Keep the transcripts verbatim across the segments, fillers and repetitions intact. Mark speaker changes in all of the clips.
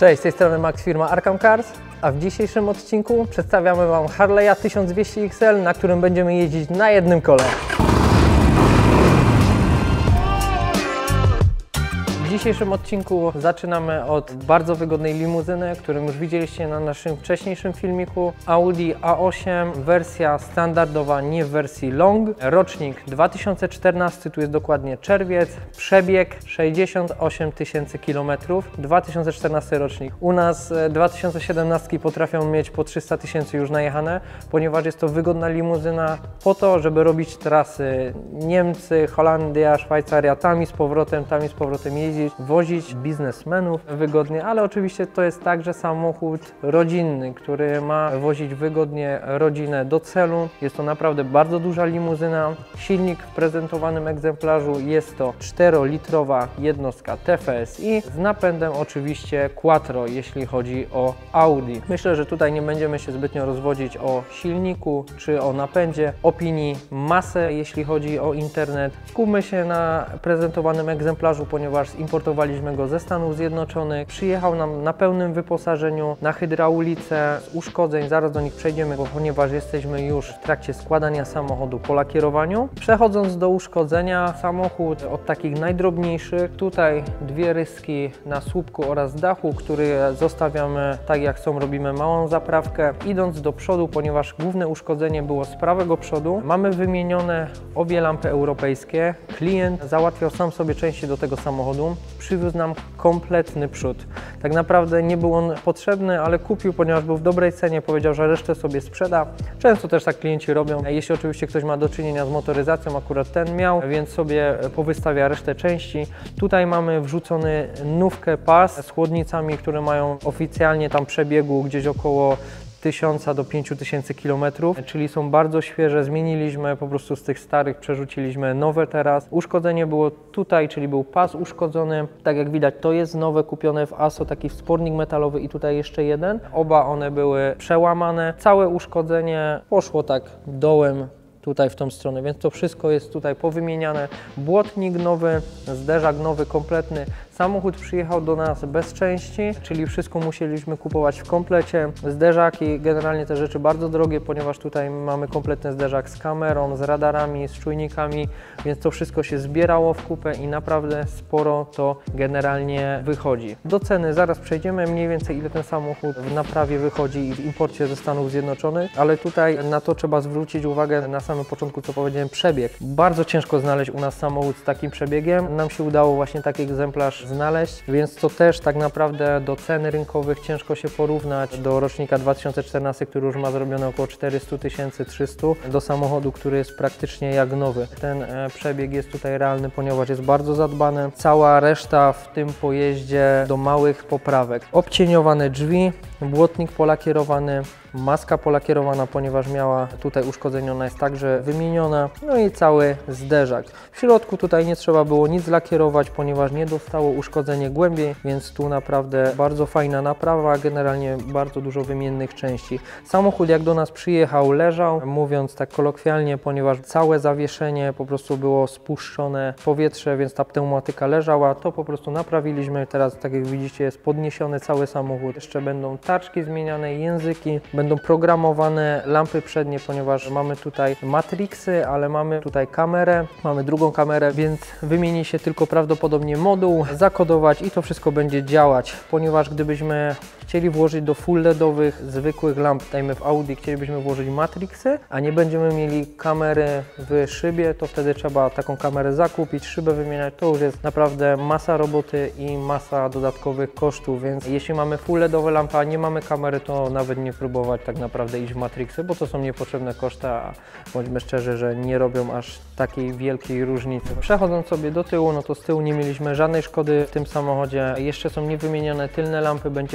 Speaker 1: Cześć, z tej strony Max, firma Arkham Cars, a w dzisiejszym odcinku przedstawiamy Wam Harley'a tysiąc dwieście X L, na którym będziemy jeździć na jednym kole. W dzisiejszym odcinku zaczynamy od bardzo wygodnej limuzyny, którą już widzieliście na naszym wcześniejszym filmiku. Audi A osiem, wersja standardowa, nie w wersji long. Rocznik dwa tysiące czternasty, tu jest dokładnie czerwiec. Przebieg sześćdziesiąt osiem tysięcy kilometrów. dwa tysiące czternasty rocznik. U nas dwa tysiące siedemnaście potrafią mieć po trzysta tysięcy już najechane, ponieważ jest to wygodna limuzyna po to, żeby robić trasy Niemcy, Holandia, Szwajcaria, tam i z powrotem, tam i z powrotem jeździć, wozić biznesmenów wygodnie, ale oczywiście to jest także samochód rodzinny, który ma wozić wygodnie rodzinę do celu. Jest to naprawdę bardzo duża limuzyna. Silnik w prezentowanym egzemplarzu jest to czterolitrowa jednostka T F S I z napędem oczywiście Quattro, jeśli chodzi o Audi. Myślę, że tutaj nie będziemy się zbytnio rozwodzić o silniku czy o napędzie. Opinii masę, jeśli chodzi o internet. Skupmy się na prezentowanym egzemplarzu, ponieważ importowaliśmy go ze Stanów Zjednoczonych. Przyjechał nam na pełnym wyposażeniu, na hydraulice, z uszkodzeń, zaraz do nich przejdziemy, bo ponieważ jesteśmy już w trakcie składania samochodu po lakierowaniu. Przechodząc do uszkodzenia, samochód od takich najdrobniejszych, tutaj dwie ryski na słupku oraz dachu, który zostawiamy tak jak są, robimy małą zaprawkę. Idąc do przodu, ponieważ główne uszkodzenie było z prawego przodu, mamy wymienione obie lampy europejskie. Klient załatwiał sam sobie części do tego samochodu, przywiózł nam kompletny przód. Tak naprawdę nie był on potrzebny, ale kupił, ponieważ był w dobrej cenie, powiedział, że resztę sobie sprzeda. Często też tak klienci robią. Jeśli oczywiście ktoś ma do czynienia z motoryzacją, akurat ten miał, więc sobie powystawia resztę części. Tutaj mamy wrzucony nówkę pas z chłodnicami, które mają oficjalnie tam przebiegu gdzieś około tysiąca do pięciu tysięcy kilometrów, czyli są bardzo świeże. Zmieniliśmy po prostu z tych starych, przerzuciliśmy nowe teraz. Uszkodzenie było tutaj, czyli był pas uszkodzony. Tak jak widać, to jest nowe, kupione w A S O, taki wspornik metalowy i tutaj jeszcze jeden. Oba one były przełamane. Całe uszkodzenie poszło tak dołem tutaj w tą stronę, więc to wszystko jest tutaj powymieniane. Błotnik nowy, zderzak nowy, kompletny. Samochód przyjechał do nas bez części, czyli wszystko musieliśmy kupować w komplecie. Zderzaki, generalnie te rzeczy bardzo drogie, ponieważ tutaj mamy kompletny zderzak z kamerą, z radarami, z czujnikami, więc to wszystko się zbierało w kupę i naprawdę sporo to generalnie wychodzi. Do ceny zaraz przejdziemy, mniej więcej ile ten samochód w naprawie wychodzi w imporcie ze Stanów Zjednoczonych, ale tutaj na to trzeba zwrócić uwagę na samym początku, co powiedziałem, przebieg. Bardzo ciężko znaleźć u nas samochód z takim przebiegiem. Nam się udało właśnie taki egzemplarz znaleźć, więc to też tak naprawdę do ceny rynkowych ciężko się porównać do rocznika dwa tysiące czternasty, który już ma zrobione około czterysta tysięcy trzysta, do samochodu, który jest praktycznie jak nowy. Ten e, przebieg jest tutaj realny, ponieważ jest bardzo zadbany. Cała reszta w tym pojeździe do małych poprawek. Obcieniowane drzwi, błotnik polakierowany, maska polakierowana, ponieważ miała tutaj uszkodzenie, ona jest także wymieniona. No i cały zderzak. W środku tutaj nie trzeba było nic lakierować, ponieważ nie dostało uszkodzenie głębiej, więc tu naprawdę bardzo fajna naprawa, generalnie bardzo dużo wymiennych części. Samochód jak do nas przyjechał, leżał, mówiąc tak kolokwialnie, ponieważ całe zawieszenie po prostu było spuszczone w powietrze, więc ta pneumatyka leżała, to po prostu naprawiliśmy. Teraz, tak jak widzicie, jest podniesiony cały samochód. Jeszcze będą tarczki zmieniane, języki, będą programowane lampy przednie, ponieważ mamy tutaj matrixy, ale mamy tutaj kamerę, mamy drugą kamerę, więc wymieni się tylko prawdopodobnie moduł, zakodować i to wszystko będzie działać, ponieważ gdybyśmy chcieli włożyć do full ledowych, zwykłych lamp, dajmy w Audi, chcielibyśmy włożyć matrixy, a nie będziemy mieli kamery w szybie, to wtedy trzeba taką kamerę zakupić, szybę wymieniać, to już jest naprawdę masa roboty i masa dodatkowych kosztów, więc jeśli mamy full ledowe lampy, a nie mamy kamery, to nawet nie próbować tak naprawdę iść w matrixy, bo to są niepotrzebne koszty, a bądźmy szczerzy, że nie robią aż takiej wielkiej różnicy. Przechodząc sobie do tyłu, no to z tyłu nie mieliśmy żadnej szkody w tym samochodzie. Jeszcze są niewymienione tylne lampy, będziemy je demontować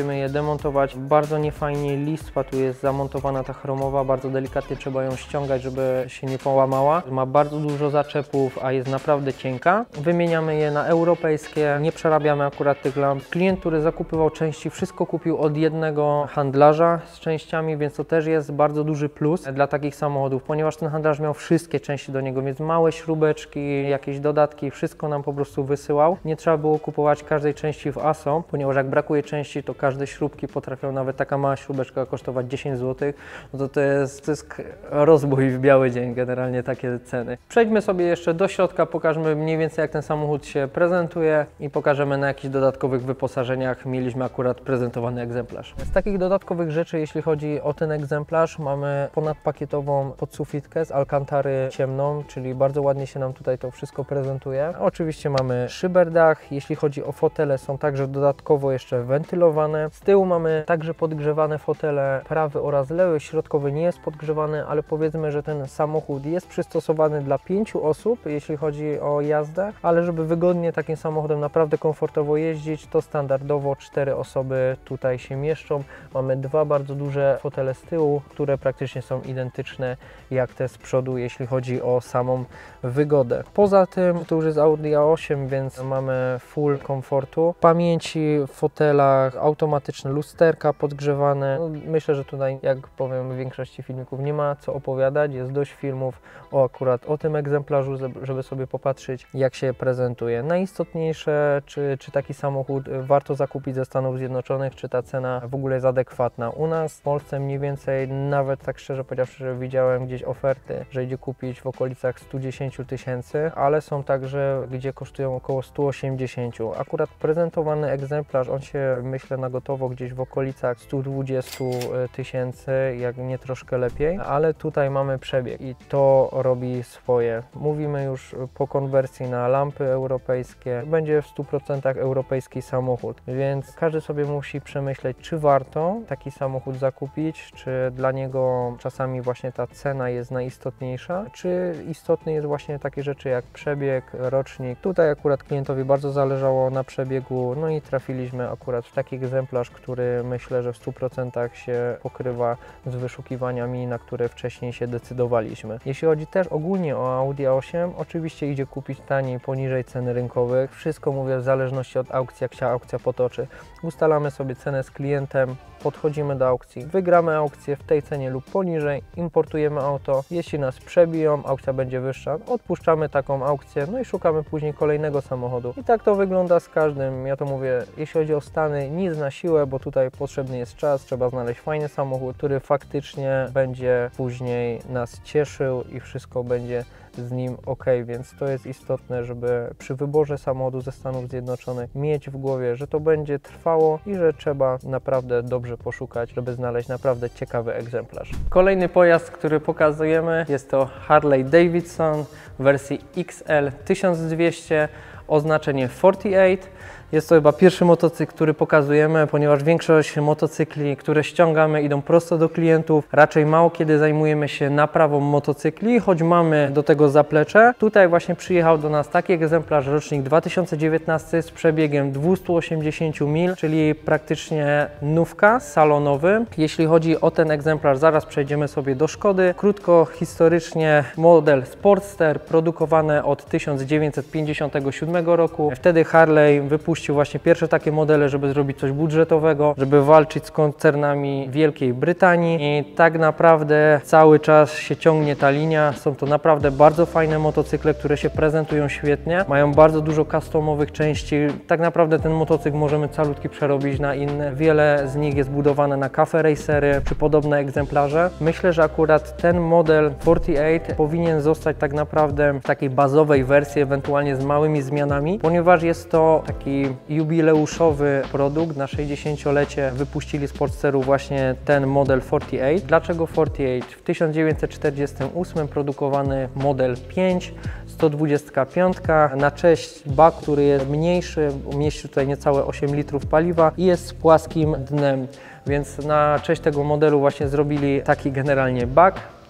Speaker 1: zaremontować. Bardzo niefajnie listwa tu jest zamontowana, ta chromowa, bardzo delikatnie trzeba ją ściągać, żeby się nie połamała. Ma bardzo dużo zaczepów, a jest naprawdę cienka. Wymieniamy je na europejskie, nie przerabiamy akurat tych lamp. Klient, który zakupywał części, wszystko kupił od jednego handlarza z częściami, więc to też jest bardzo duży plus dla takich samochodów, ponieważ ten handlarz miał wszystkie części do niego, więc małe śrubeczki, jakieś dodatki, wszystko nam po prostu wysyłał. Nie trzeba było kupować każdej części w A S O, ponieważ jak brakuje części, to każde śrubki potrafią, nawet taka mała śrubeczka, kosztować dziesięć złotych. No to to jest, to jest rozbój w biały dzień, generalnie takie ceny. Przejdźmy sobie jeszcze do środka, pokażmy mniej więcej jak ten samochód się prezentuje i pokażemy, na jakichś dodatkowych wyposażeniach mieliśmy akurat prezentowany egzemplarz. Z takich dodatkowych rzeczy, jeśli chodzi o ten egzemplarz, mamy ponadpakietową podsufitkę z alkantary ciemną, czyli bardzo ładnie się nam tutaj to wszystko prezentuje. Oczywiście mamy szyberdach, jeśli chodzi o fotele, są także dodatkowo jeszcze wentylowane. Z tyłu mamy także podgrzewane fotele prawy oraz lewy, środkowy nie jest podgrzewany, ale powiedzmy, że ten samochód jest przystosowany dla pięciu osób, jeśli chodzi o jazdę, ale żeby wygodnie takim samochodem naprawdę komfortowo jeździć, to standardowo cztery osoby tutaj się mieszczą. Mamy dwa bardzo duże fotele z tyłu, które praktycznie są identyczne jak te z przodu, jeśli chodzi o samą wygodę. Poza tym to już jest Audi A osiem, więc mamy full komfortu. Pamięci w fotelach, automatyczne lusterka podgrzewane. No, myślę, że tutaj, jak powiem, w większości filmików nie ma co opowiadać. Jest dość filmów o akurat o tym egzemplarzu, żeby sobie popatrzeć, jak się prezentuje. Najistotniejsze, czy, czy taki samochód warto zakupić ze Stanów Zjednoczonych, czy ta cena w ogóle jest adekwatna. U nas w Polsce mniej więcej, nawet tak szczerze powiedziawszy, że widziałem gdzieś oferty, że idzie kupić w okolicach stu dziesięciu tysięcy, ale są także, gdzie kosztują około stu osiemdziesięciu. Akurat prezentowany egzemplarz, on się, myślę, na gotowo gdzieś w okolicach stu dwudziestu tysięcy, jak nie troszkę lepiej, ale tutaj mamy przebieg i to robi swoje. Mówimy już po konwersji na lampy europejskie, będzie w stu procentach europejski samochód, więc każdy sobie musi przemyśleć, czy warto taki samochód zakupić, czy dla niego czasami właśnie ta cena jest najistotniejsza, czy istotny jest właśnie takie rzeczy jak przebieg, rocznik. Tutaj akurat klientowi bardzo zależało na przebiegu, no i trafiliśmy akurat w taki egzemplarz, który myślę, że w stu procentach się pokrywa z wyszukiwaniami, na które wcześniej się decydowaliśmy. Jeśli chodzi też ogólnie o Audi A osiem, oczywiście idzie kupić taniej, poniżej ceny rynkowych. Wszystko mówię w zależności od aukcji, jak się aukcja potoczy. Ustalamy sobie cenę z klientem, podchodzimy do aukcji, wygramy aukcję w tej cenie lub poniżej, importujemy auto. Jeśli nas przebiją, aukcja będzie wyższa, odpuszczamy taką aukcję, no i szukamy później kolejnego samochodu. I tak to wygląda z każdym. Ja to mówię, jeśli chodzi o Stany, nic na siłę, bo tutaj potrzebny jest czas, trzeba znaleźć fajny samochód, który faktycznie będzie później nas cieszył i wszystko będzie z nim ok, więc to jest istotne, żeby przy wyborze samochodu ze Stanów Zjednoczonych mieć w głowie, że to będzie trwało i że trzeba naprawdę dobrze poszukać, żeby znaleźć naprawdę ciekawy egzemplarz. Kolejny pojazd, który pokazujemy, jest to Harley Davidson w wersji X L tysiąc dwieście, oznaczenie czterdzieści osiem. Jest to chyba pierwszy motocykl, który pokazujemy, ponieważ większość motocykli, które ściągamy, idą prosto do klientów. Raczej mało kiedy zajmujemy się naprawą motocykli, choć mamy do tego zaplecze. Tutaj właśnie przyjechał do nas taki egzemplarz, rocznik dwa tysiące dziewiętnasty z przebiegiem dwieście osiemdziesiąt mil, czyli praktycznie nówka, salonowy. Jeśli chodzi o ten egzemplarz, zaraz przejdziemy sobie do Szkody. Krótko, historycznie, model Sportster, produkowane od tysiąc dziewięćset pięćdziesiątego siódmego roku. Wtedy Harley wypuścił właśnie pierwsze takie modele, żeby zrobić coś budżetowego, żeby walczyć z koncernami Wielkiej Brytanii i tak naprawdę cały czas się ciągnie ta linia. Są to naprawdę bardzo fajne motocykle, które się prezentują świetnie, mają bardzo dużo customowych części. Tak naprawdę ten motocykl możemy calutki przerobić na inne. Wiele z nich jest budowane na cafe racery czy podobne egzemplarze. Myślę, że akurat ten model czterdzieści osiem powinien zostać tak naprawdę w takiej bazowej wersji, ewentualnie z małymi zmianami, ponieważ jest to taki jubileuszowy produkt. Na sześćdziesięciolecie wypuścili z Sportsteru właśnie ten model czterdzieści osiem. Dlaczego czterdzieści osiem? W tysiąc dziewięćset czterdziestym ósmym produkowany model pięć, sto dwadzieścia pięć, na cześć baku, który jest mniejszy, mieści tutaj niecałe osiem litrów paliwa i jest z płaskim dnem, więc na cześć tego modelu właśnie zrobili taki generalnie bak.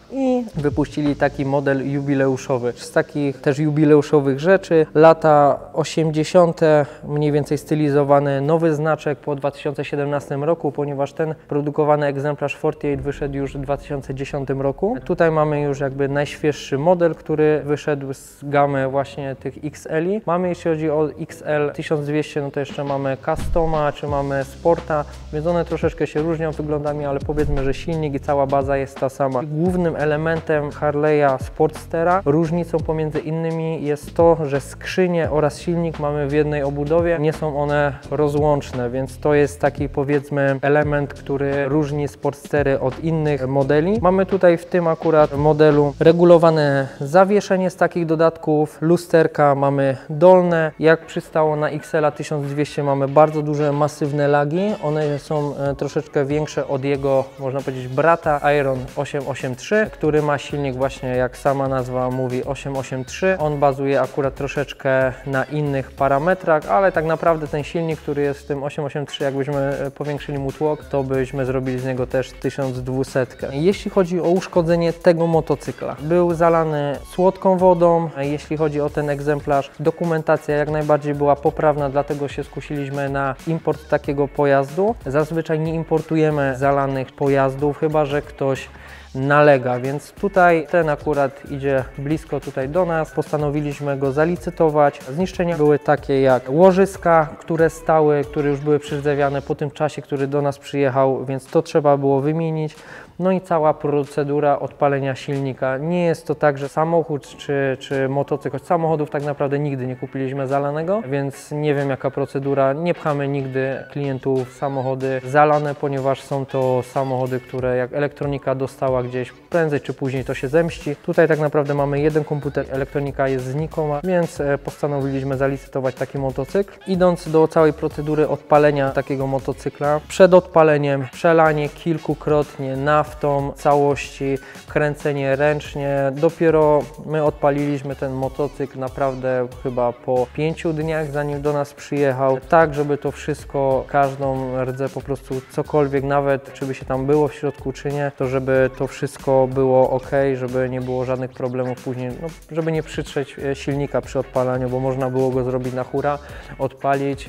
Speaker 1: i wypuścili taki model jubileuszowy. Z takich też jubileuszowych rzeczy, lata osiemdziesiąte, mniej więcej stylizowany nowy znaczek po dwa tysiące siedemnastym roku, ponieważ ten produkowany egzemplarz czterdzieści osiem wyszedł już w dwa tysiące dziesiątym roku. Tutaj mamy już jakby najświeższy model, który wyszedł z gamy właśnie tych X L i. Mamy, jeśli chodzi o X L tysiąc dwieście, no to jeszcze mamy Customa, czy mamy Sporta, więc one troszeczkę się różnią wyglądami, ale powiedzmy, że silnik i cała baza jest ta sama. Głównym elementem Harley'a Sportstera, różnicą pomiędzy innymi jest to, że skrzynie oraz silnik mamy w jednej obudowie, nie są one rozłączne, więc to jest taki, powiedzmy, element, który różni Sportstery od innych modeli. Mamy tutaj w tym akurat modelu regulowane zawieszenie z takich dodatków, lusterka mamy dolne, jak przystało na X L tysiąc dwieście mamy bardzo duże, masywne lagi, one są troszeczkę większe od jego, można powiedzieć, brata Iron osiem osiem trzy, który ma silnik właśnie, jak sama nazwa mówi, osiem osiem trzy. On bazuje akurat troszeczkę na innych parametrach, ale tak naprawdę ten silnik, który jest w tym osiem osiem trzy, jakbyśmy powiększyli mu tłok, to byśmy zrobili z niego też tysiąc dwieście. Jeśli chodzi o uszkodzenie tego motocykla, był zalany słodką wodą. Jeśli chodzi o ten egzemplarz, dokumentacja jak najbardziej była poprawna, dlatego się skusiliśmy na import takiego pojazdu. Zazwyczaj nie importujemy zalanych pojazdów, chyba że ktoś nalega, więc tutaj ten akurat idzie blisko tutaj do nas. Postanowiliśmy go zalicytować. Zniszczenia były takie jak łożyska, które stały, które już były przyrdzewiane po tym czasie, który do nas przyjechał, więc to trzeba było wymienić. No i cała procedura odpalenia silnika. Nie jest to tak, że samochód czy, czy motocykl, choć samochodów tak naprawdę nigdy nie kupiliśmy zalanego, więc nie wiem jaka procedura. Nie pchamy nigdy klientów w samochody zalane, ponieważ są to samochody, które jak elektronika dostała gdzieś, prędzej czy później to się zemści. Tutaj tak naprawdę mamy jeden komputer, elektronika jest znikoma, więc postanowiliśmy zalicytować taki motocykl. Idąc do całej procedury odpalenia takiego motocykla, przed odpaleniem przelanie kilkukrotnie naftą całości, kręcenie ręcznie. Dopiero my odpaliliśmy ten motocykl naprawdę chyba po pięciu dniach, zanim do nas przyjechał, tak żeby to wszystko, każdą rdzę po prostu cokolwiek, nawet czy by się tam było w środku czy nie, to żeby to wszystko było ok, żeby nie było żadnych problemów później, no, żeby nie przytrzeć silnika przy odpalaniu, bo można było go zrobić na hura, odpalić i,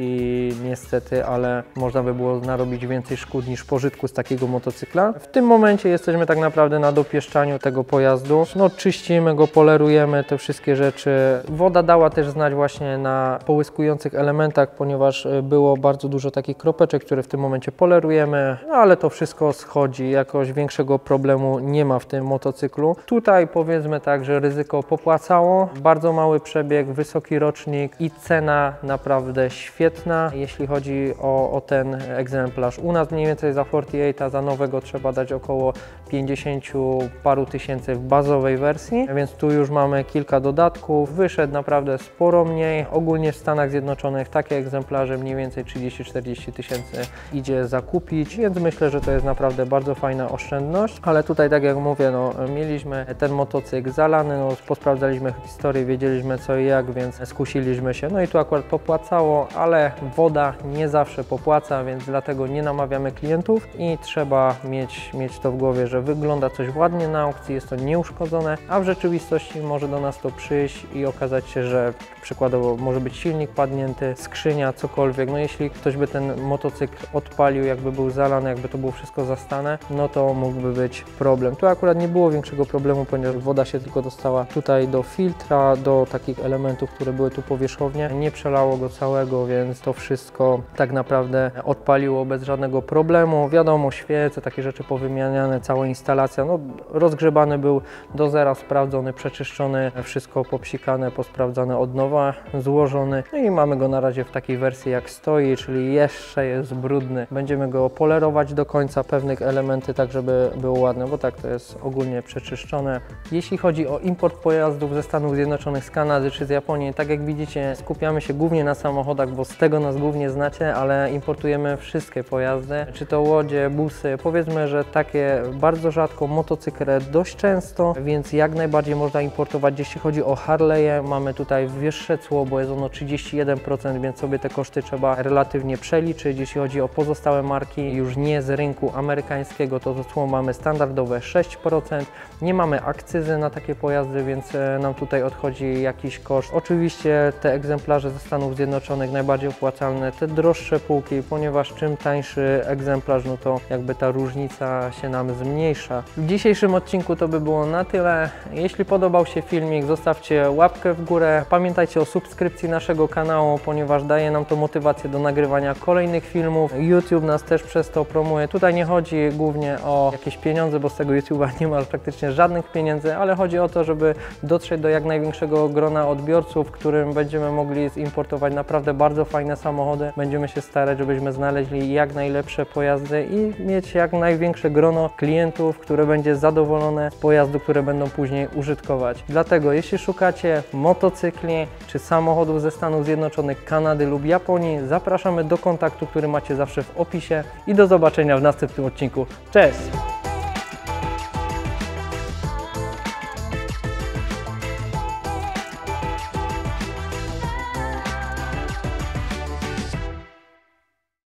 Speaker 1: i niestety, ale można by było narobić więcej szkód niż pożytku z takiego motocykla. W tym momencie jesteśmy tak naprawdę na dopieszczaniu tego pojazdu. No, czyścimy go, polerujemy te wszystkie rzeczy. Woda dała też znać właśnie na połyskujących elementach, ponieważ było bardzo dużo takich kropeczek, które w tym momencie polerujemy, no, ale to wszystko schodzi, jakoś większego problemu nie ma w tym motocyklu. Tutaj powiedzmy tak, że ryzyko popłacało, bardzo mały przebieg, wysoki rocznik i cena naprawdę świetna, jeśli chodzi o, o ten egzemplarz. U nas mniej więcej za czterdzieści osiem, za nowego trzeba dać około pięćdziesiąt paru tysięcy w bazowej wersji, więc tu już mamy kilka dodatków. Wyszedł naprawdę sporo mniej. Ogólnie w Stanach Zjednoczonych takie egzemplarze mniej więcej trzydzieści czterdzieści tysięcy idzie zakupić, więc myślę, że to jest naprawdę bardzo fajna oszczędność. Ale tutaj, tak jak mówię, no, mieliśmy ten motocykl zalany, no, posprawdzaliśmy historię, wiedzieliśmy co i jak, więc skusiliśmy się. No i tu akurat popłacało, ale woda nie zawsze popłaca, więc dlatego nie namawiamy klientów i trzeba mieć, mieć to w głowie, że wygląda coś ładnie na aukcji, jest to nieuszkodzone, a w rzeczywistości może do nas to przyjść i okazać się, że przykładowo może być silnik padnięty, skrzynia, cokolwiek. No jeśli ktoś by ten motocykl odpalił, jakby był zalany, jakby to było wszystko zastane, no to mógłby być problem. Tu akurat nie było większego problemu, ponieważ woda się tylko dostała tutaj do filtra, do takich elementów, które były tu powierzchownie. Nie przelało go całego, więc to wszystko tak naprawdę odpaliło bez żadnego problemu. Wiadomo, świece, takie rzeczy powymieniane, cała instalacja, no rozgrzebany był do zera, sprawdzony, przeczyszczony, wszystko popsikane, posprawdzane od nowa, złożony. No i mamy go na razie w takiej wersji jak stoi, czyli jeszcze jest brudny. Będziemy go polerować do końca, pewnych elementy, tak żeby było ładne, bo tak to jest ogólnie przeczyszczone. Jeśli chodzi o import pojazdów ze Stanów Zjednoczonych, z Kanady czy z Japonii, tak jak widzicie, skupiamy się głównie na samochodach, bo z tego nas głównie znacie, ale importujemy wszystkie pojazdy, czy to łodzie, busy, powiedzmy, że takie bardzo rzadko, motocykle dość często, więc jak najbardziej można importować. Jeśli chodzi o Harley'e, mamy tutaj wyższe cło, bo jest ono trzydzieści jeden procent, więc sobie te koszty trzeba relatywnie przeliczyć. Jeśli chodzi o pozostałe marki, już nie z rynku amerykańskiego, to to cło mamy z standardowe sześć procent. Nie mamy akcyzy na takie pojazdy, więc nam tutaj odchodzi jakiś koszt. Oczywiście te egzemplarze ze Stanów Zjednoczonych najbardziej opłacalne, te droższe półki, ponieważ czym tańszy egzemplarz, no to jakby ta różnica się nam zmniejsza. W dzisiejszym odcinku to by było na tyle. Jeśli podobał się filmik, zostawcie łapkę w górę. Pamiętajcie o subskrypcji naszego kanału, ponieważ daje nam to motywację do nagrywania kolejnych filmów. YouTube nas też przez to promuje. Tutaj nie chodzi głównie o jakieś pieniądze, bo z tego YouTube'a nie ma praktycznie żadnych pieniędzy, ale chodzi o to, żeby dotrzeć do jak największego grona odbiorców, którym będziemy mogli zimportować naprawdę bardzo fajne samochody. Będziemy się starać, żebyśmy znaleźli jak najlepsze pojazdy i mieć jak największe grono klientów, które będzie zadowolone z pojazdu, które będą później użytkować. Dlatego jeśli szukacie motocykli czy samochodów ze Stanów Zjednoczonych, Kanady lub Japonii, zapraszamy do kontaktu, który macie zawsze w opisie i do zobaczenia w następnym odcinku. Cześć!